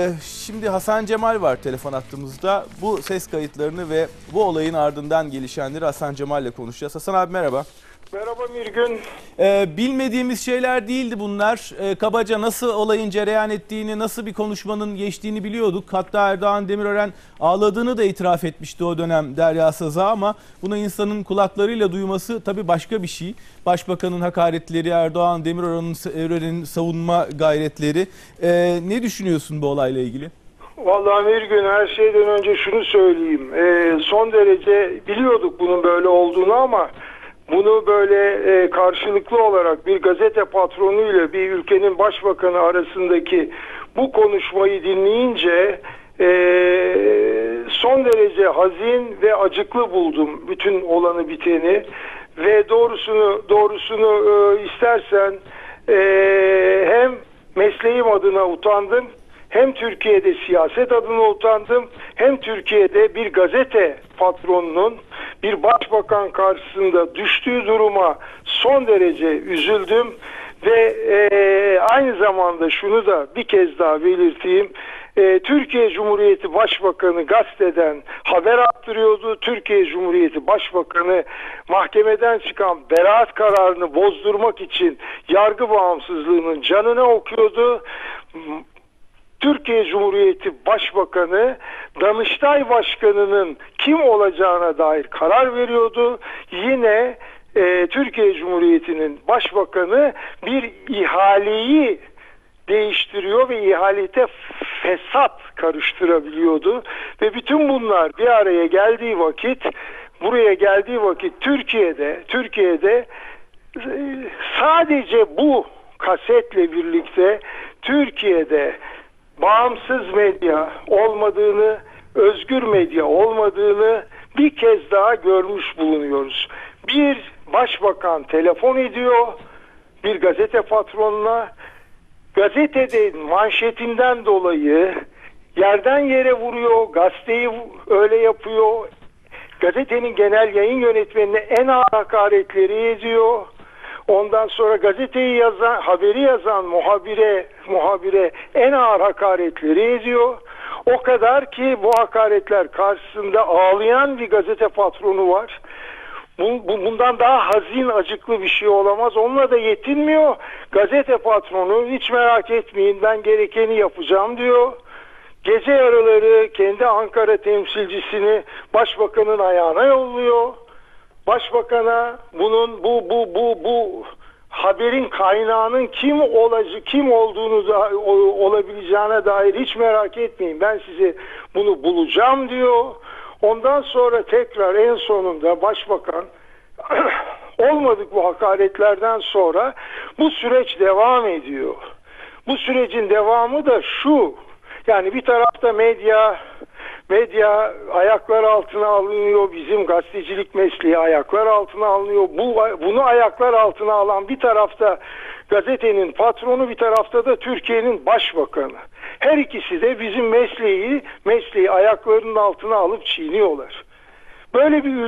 Şimdi Hasan Cemal var telefon hattımızda. Bu ses kayıtlarını ve bu olayın ardından gelişenleri Hasan Cemal'le konuşacağız. Hasan abi merhaba. Merhaba Mirgün. Bilmediğimiz şeyler değildi bunlar. Kabaca nasıl olayın cereyan ettiğini, nasıl bir konuşmanın geçtiğini biliyorduk. Hatta Erdoğan Demirören ağladığını da itiraf etmişti o dönem Derya Saz'a, ama bunu insanın kulaklarıyla duyması tabii başka bir şey. Başbakanın hakaretleri, Erdoğan Demirören'in savunma gayretleri. Ne düşünüyorsun bu olayla ilgili? Vallahi Mirgün, her şeyden önce şunu söyleyeyim. Son derece biliyorduk bunun böyle olduğunu, ama bunu böyle karşılıklı olarak bir gazete patronuyla bir ülkenin başbakanı arasındaki bu konuşmayı dinleyince son derece hazin ve acıklı buldum bütün olanı biteni. Ve doğrusunu istersen hem mesleğim adına utandım, hem Türkiye'de siyaset adına utandım, hem Türkiye'de bir gazete patronunun bir başbakan karşısında düştüğü duruma son derece üzüldüm. Ve aynı zamanda şunu da bir kez daha belirteyim. Türkiye Cumhuriyeti Başbakanı gazeteden haber attırıyordu. Türkiye Cumhuriyeti Başbakanı mahkemeden çıkan beraat kararını bozdurmak için yargı bağımsızlığının canını okuyordu. Türkiye Cumhuriyeti Başbakanı Danıştay Başkanı'nın kim olacağına dair karar veriyordu. Yine Türkiye Cumhuriyeti'nin Başbakanı bir ihaleyi değiştiriyor ve ihalete fesat karıştırabiliyordu. Ve bütün bunlar bir araya geldiği vakit, buraya geldiği vakit Türkiye'de sadece bu kasetle birlikte Türkiye'de bağımsız medya olmadığını, özgür medya olmadığını bir kez daha görmüş bulunuyoruz. Bir başbakan telefon ediyor bir gazete patronuna. Gazetede manşetinden dolayı yerden yere vuruyor, gazeteyi öyle yapıyor. Gazetenin genel yayın yönetmenine en ağır hakaretleri ediyor. Ondan sonra gazeteyi yazan, haberi yazan muhabire en ağır hakaretleri ediyor. O kadar ki bu hakaretler karşısında ağlayan bir gazete patronu var. Bundan daha hazin, acıklı bir şey olamaz. Onunla da yetinmiyor. Gazete patronu hiç merak etmeyin, ben gerekeni yapacağım diyor. Gece yarıları kendi Ankara temsilcisini başbakanın ayağına yolluyor. Başbakana bunun bu haberin kaynağının kim olduğunu da olabileceğine dair hiç merak etmeyin, ben size bunu bulacağım diyor. Ondan sonra tekrar en sonunda başbakan olmadık bu hakaretlerden sonra bu süreç devam ediyor. Bu sürecin devamı da şu: yani bir tarafta medya ayaklar altına alınıyor, bizim gazetecilik mesleği ayaklar altına alınıyor. Bunu ayaklar altına alan bir tarafta gazetenin patronu, bir tarafta da Türkiye'nin başbakanı. Her ikisi de bizim mesleği ayaklarının altına alıp çiğniyorlar. Böyle bir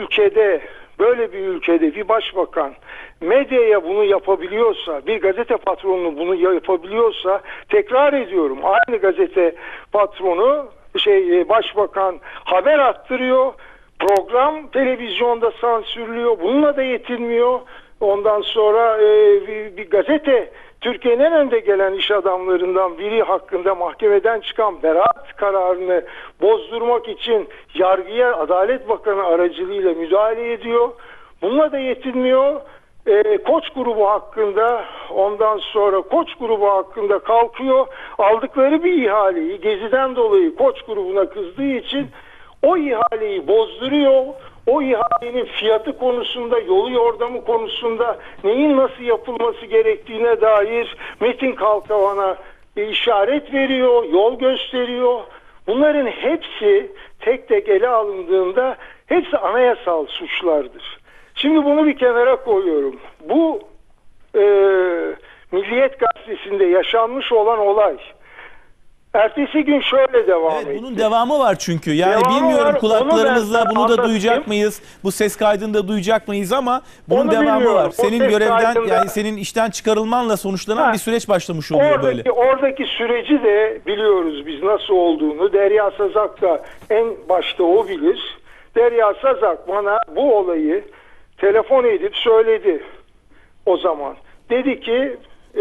ülkede bir başbakan medyaya bunu yapabiliyorsa, bir gazete patronu bunu yapabiliyorsa, tekrar ediyorum, aynı gazete patronu başbakan haber attırıyor, program televizyonda sansürlüyor, bununla da yetinmiyor. Ondan sonra bir gazete, Türkiye'nin en önde gelen iş adamlarından biri hakkında mahkemeden çıkan beraat kararını bozdurmak için yargıya Adalet Bakanı aracılığıyla müdahale ediyor. Bununla da yetinmiyor. Koç grubu hakkında, ondan sonra Koç grubu hakkında kalkıyor. Aldıkları bir ihaleyi Gezi'den dolayı Koç grubuna kızdığı için o ihaleyi bozduruyor. O ihalenin fiyatı konusunda, yolu yordamı konusunda, neyin nasıl yapılması gerektiğine dair Metin Kalkavan'a işaret veriyor, yol gösteriyor. Bunların hepsi tek tek ele alındığında hepsi anayasal suçlardır. Şimdi bunu bir kenara koyuyorum. Bu Milliyet Gazetesi'nde yaşanmış olan olay Ertesi gün şöyle devam Evet, etti. bunun devamı var çünkü. Yani Devamı bilmiyorum var, kulaklarımızla onu ben bunu da anlatayım. duyacak mıyız? Bu ses kaydını da duyacak mıyız ama bunun Onu devamı bilmiyorum. var. O Senin ses görevden kaydında- yani senin işten çıkarılmanla sonuçlanan bir süreç başlamış oluyor böyle. Oradaki süreci de biliyoruz biz nasıl olduğunu. Derya Sazak da en başta o bilir. Derya Sazak bana bu olayı telefon edip söyledi o zaman. Dedi ki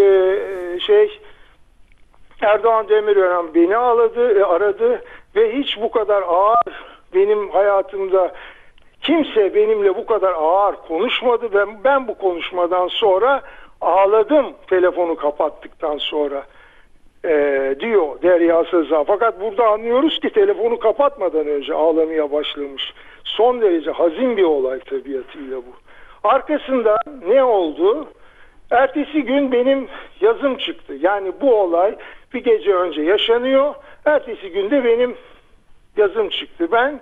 Erdoğan Demirören beni aradı ve hiç bu kadar ağır benim hayatımda kimse benimle bu kadar ağır konuşmadı. Ben bu konuşmadan sonra ağladım telefonu kapattıktan sonra diyor Derya Sazak. Fakat burada anlıyoruz ki telefonu kapatmadan önce ağlamaya başlamış. Son derece hazin bir olay tabiatıyla bu. Arkasında ne oldu? Ertesi gün benim yazım çıktı. Yani bu olay bir gece önce yaşanıyor. Ertesi günde benim yazım çıktı. Ben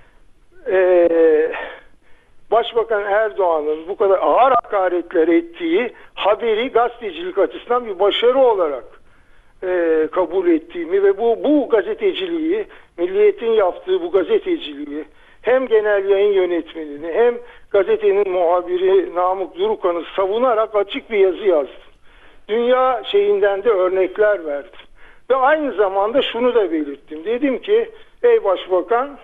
Başbakan Erdoğan'ın bu kadar ağır hakaretler ettiği haberi gazetecilik açısından bir başarı olarak kabul ettiğimi ve bu gazeteciliği, Milliyet'in yaptığı bu gazeteciliği hem genel yayın yönetmenini hem gazetenin muhabiri Namık Durukan'ı savunarak açık bir yazı yazdım. Dünya şeyinden de örnekler verdim. Ve aynı zamanda şunu da belirttim. Dedim ki ey Başbakan,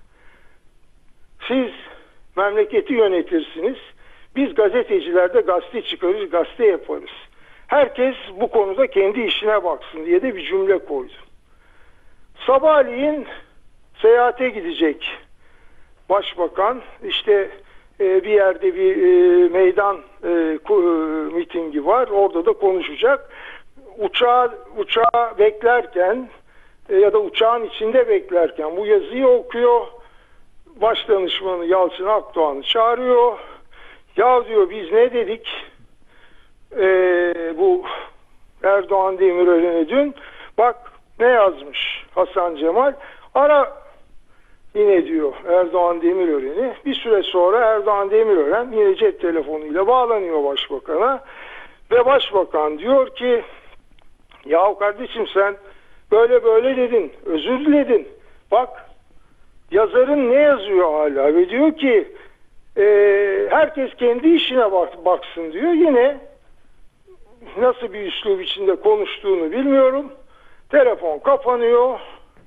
siz memleketi yönetirsiniz. Biz gazeteciler de gazete çıkarız, gazete yaparız. Herkes bu konuda kendi işine baksın diye de bir cümle koydum. Sabahleyin seyahate gidecek Başbakan. İşte bir yerde bir meydan mitingi var. Orada da konuşacak. Uçağı beklerken ya da uçağın içinde beklerken bu yazıyı okuyor. Başdanışmanı Yalçın Akdoğan'ı çağırıyor. Ya diyor biz ne dedik bu Erdoğan Demirören'e dün? Bak ne yazmış Hasan Cemal. Ara yine diyor Erdoğan Demirören'i. Bir süre sonra Erdoğan Demirören yine cep telefonuyla bağlanıyor Başbakan'a. Ve Başbakan diyor ki yahu kardeşim sen böyle dedin. Özür diledin. Bak yazarın ne yazıyor hala ve diyor ki herkes kendi işine baksın diyor. Yine nasıl bir üslup içinde konuştuğunu bilmiyorum. Telefon kapanıyor.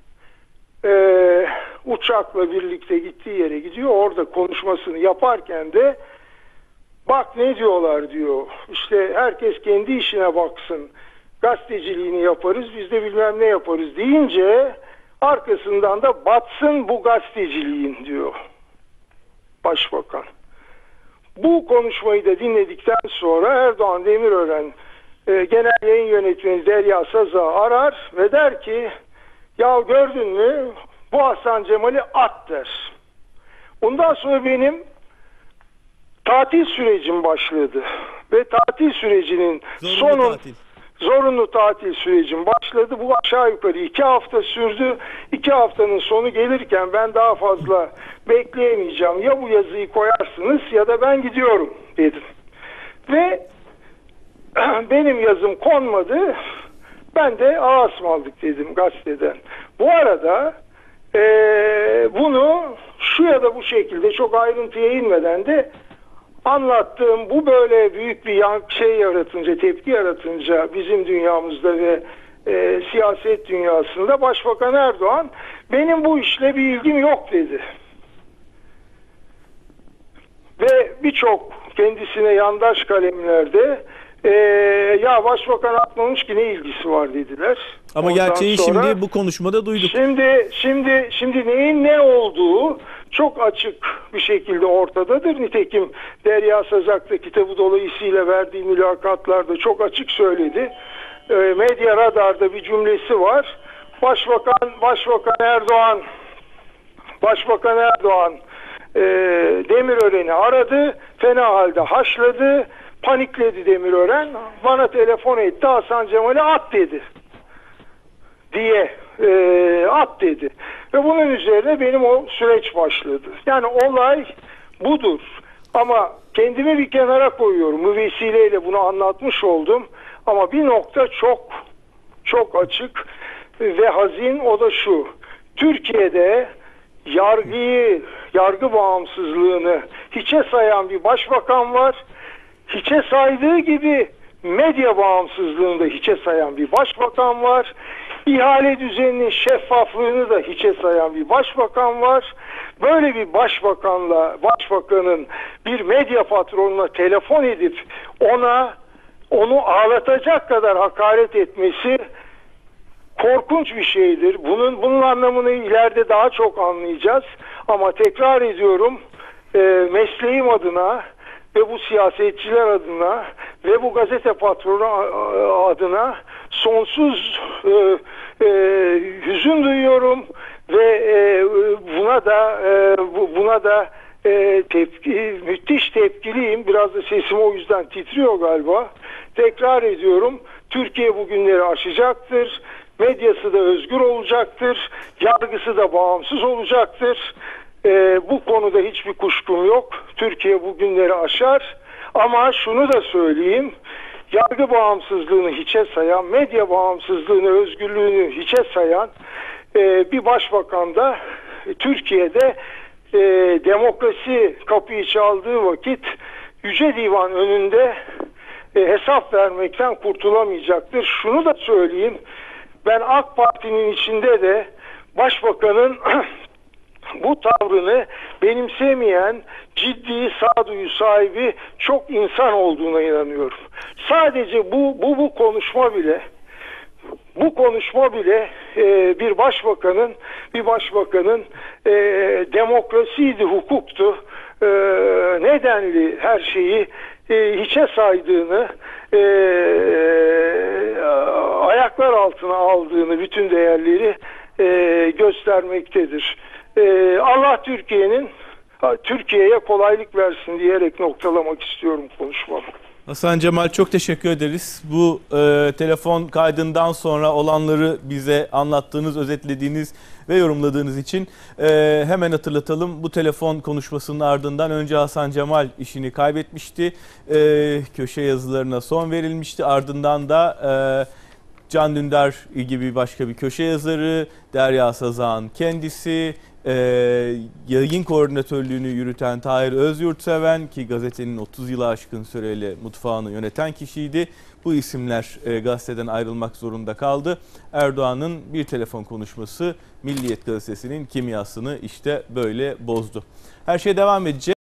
Uçakla birlikte gittiği yere gidiyor. Orada konuşmasını yaparken de bak ne diyorlar diyor. İşte herkes kendi işine baksın. Gazeteciliğini yaparız. Biz de bilmem ne yaparız deyince arkasından da batsın bu gazeteciliğin diyor Başbakan. Bu konuşmayı da dinledikten sonra Erdoğan Demirören genel yayın yönetmeni Derya Sazak'ı arar ve der ki ya gördün mü bu Hasan Cemal'i at der. Ondan sonra benim tatil sürecim başladı ve tatil sürecinin zorunlu tatil sürecim başladı. Bu aşağı yukarı 2 hafta sürdü. 2 haftanın sonu gelirken ben daha fazla bekleyemeyeceğim. Ya bu yazıyı koyarsınız ya da ben gidiyorum dedim. Ve benim yazım konmadı. Ben de asmaldık dedim gazeteden. Bu arada bunu şu ya da bu şekilde çok ayrıntıya inmeden de anlattığım bu böyle büyük bir tepki yaratınca bizim dünyamızda ve siyaset dünyasında Başbakan Erdoğan benim bu işle bir ilgim yok dedi. Ve birçok kendisine yandaş kalemlerde ya Başbakan atmamış ki ne ilgisi var dediler. Ama ondan gerçeği sonra, şimdi bu konuşmada duyduk. Şimdi neyin ne olduğu çok açık bir şekilde ortadadır. Nitekim Derya Sazak da kitabı dolayısıyla verdiği mülakatlarda çok açık söyledi. Medya Radar'da bir cümlesi var. Başbakan Erdoğan Demirören'i aradı. Fena halde haşladı. Panikledi Demirören. Bana telefon etti. Hasan Cemal'i at dedi. At dedi. Ve bunun üzerine benim o süreç başladı. Yani olay budur. Ama kendimi bir kenara koyuyorum. Bu vesileyle bunu anlatmış oldum. Ama bir nokta çok açık. ve hazin, o da şu: Türkiye'de yargı bağımsızlığını hiçe sayan bir başbakan var. Hiçe saydığı gibi medya bağımsızlığını da hiçe sayan bir başbakan var. İhale düzeninin şeffaflığını da hiçe sayan bir başbakan var. Böyle bir başbakanın bir medya patronuna telefon edip onu ağlatacak kadar hakaret etmesi korkunç bir şeydir. Bunun anlamını ileride daha çok anlayacağız. Ama tekrar ediyorum, mesleğim adına ve bu siyasetçiler adına ve bu gazete patronu adına sonsuz hüzün duyuyorum ve buna da müthiş tepkiliyim. Biraz da sesim o yüzden titriyor galiba. Tekrar ediyorum, Türkiye bugünleri aşacaktır. Medyası da özgür olacaktır. Yargısı da bağımsız olacaktır. Bu konuda hiçbir kuşkum yok. Türkiye bugünleri aşar. Ama şunu da söyleyeyim: yargı bağımsızlığını hiçe sayan, medya bağımsızlığını, özgürlüğünü hiçe sayan bir başbakan da Türkiye'de demokrasi kapıyı çaldığı vakit Yüce Divan önünde hesap vermekten kurtulamayacaktır. Şunu da söyleyeyim: ben AK Parti'nin içinde de başbakanın bu tavrını benimsemeyen, ciddi sağduyu sahibi çok insan olduğuna inanıyorum. Sadece bu konuşma bile bir başbakanın demokrasiydi, hukuktu, nedenli her şeyi hiçe saydığını, ayaklar altına aldığını, bütün değerleri göstermektedir. Allah Türkiye'ye kolaylık versin diyerek noktalamak istiyorum konuşmamı. Hasan Cemal, çok teşekkür ederiz. Bu telefon kaydından sonra olanları bize anlattığınız, özetlediğiniz ve yorumladığınız için hemen hatırlatalım. Bu telefon konuşmasının ardından önce Hasan Cemal işini kaybetmişti. Köşe yazılarına son verilmişti. Ardından da Can Dündar gibi başka bir köşe yazarı, Derya Sazağ'ın kendisi, yayın koordinatörlüğünü yürüten Tahir Özyurtseven, ki gazetenin 30 yılı aşkın süreyle mutfağını yöneten kişiydi. Bu isimler gazeteden ayrılmak zorunda kaldı. Erdoğan'ın bir telefon konuşması Milliyet gazetesinin kimyasını işte böyle bozdu. Her şey devam edecek.